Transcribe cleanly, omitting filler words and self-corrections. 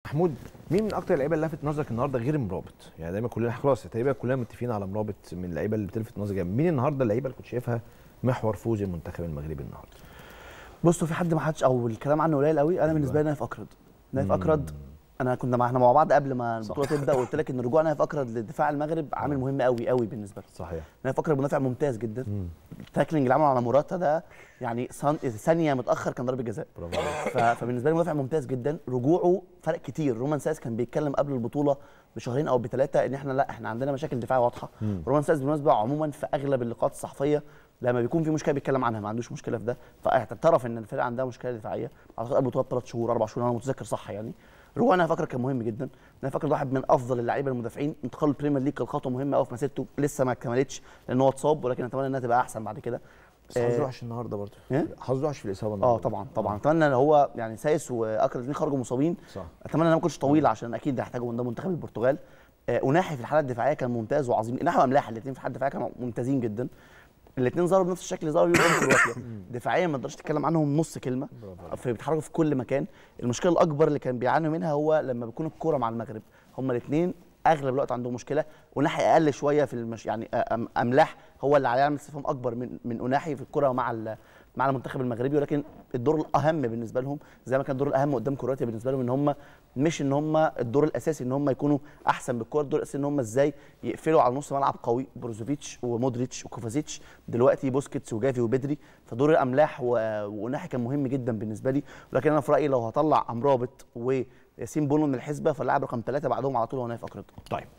محمود، مين من اكتر اللعيبه اللي لفت نظرك النهارده غير مرابط؟ يعني دايما كلنا خلاص تقريبا كلنا متفقين على مرابط من اللعيبه اللي بتلفت نظرك جامد. مين النهارده اللعيبه اللي كنت شايفها محور فوز المنتخب المغربي النهارده؟ بصوا، في حد ما حدش او الكلام عنه قليل قوي. انا بالنسبه لي نايف اكرد. نايف اكرد، احنا مع بعض قبل ما البطوله تبدا، وقلت لك ان رجوع نايف اكرد لدفاع المغرب عامل مهم قوي قوي بالنسبه له. صحيح. نايف اكرد مدافع ممتاز جدا. التاكلينج اللي عمله على موراتا ده يعني ثانيه متاخر كان ضربه جزاء. فبالنسبه لي مدافع ممتاز جدا. رجوعه فرق كتير. رومان سايس كان بيتكلم قبل البطوله بشهرين او بثلاثه ان احنا عندنا مشاكل دفاعيه واضحه. رومان سايس بالمناسبه عموما في اغلب اللقاءات الصحفيه لما بيكون في مشكله بيتكلم عنها، ما عندوش مشكله في ده، فاعترف ان الفرقه عندها مشكله دفاعيه. اعتقد قبل البطوله ب3 شهور 4 شهور، انا متذكر صح يعني. رجوع انا فاكر كان مهم جدا. انا فاكر واحد من افضل اللعيبه المدافعين. انتقال البريمير ليج كانت خطوه مهمه قوي في مسيرته، لسه ما كملتش لان هو اتصاب، ولكن اتمنى انها تبقى احسن بعد كده. بس حظه وحش النهارده برضه. حظه وحش في الاصابه النهارده. طبعا اتمنى ان هو يعني سايس واكرم الاثنين خرجوا مصابين. صح. اتمنى ان انا ما كنتش طويل عشان اكيد هيحتاجوا من ده منتخب البرتغال. وناحي في الحاله الدفاعيه كان ممتاز وعظيم. ناحي واملاح الاثنين في الحاله الدفاعيه كانوا ممتازين جدا. الاثنين ظهروا بنفس الشكل اللي ظهروا بيه كرواتيا. دفاعيا ما تقدرش تتكلم عنهم نص كلمه، بيتحركوا في كل مكان. المشكله الاكبر اللي كان بيعانوا منها هو لما بيكون الكوره مع المغرب. هما الاثنين اغلب الوقت عندهم مشكله. وناحي اقل شويه في يعني املاح هو اللي عليه عامل استفهام اكبر من اناحي في الكوره مع المنتخب المغربي. ولكن الدور الاهم بالنسبه لهم زي ما كان الدور الاهم قدام كرواتيا بالنسبه لهم ان هم مش ان هم الدور الاساسي ان هم يكونوا احسن بالكوره، الدور الاساسي ان هم ازاي يقفلوا على نص ملعب قوي. بروزوفيتش ومودريتش وكوفازيتش، دلوقتي بوسكيتس وجافي وبدري. فدور الاملاح وناحي كان مهم جدا بالنسبه لي. ولكن انا في رايي لو هطلع امرابط وياسين بونو من الحسبه، فاللاعب رقم 3 بعدهم على طول هو نايف اكرد. طيب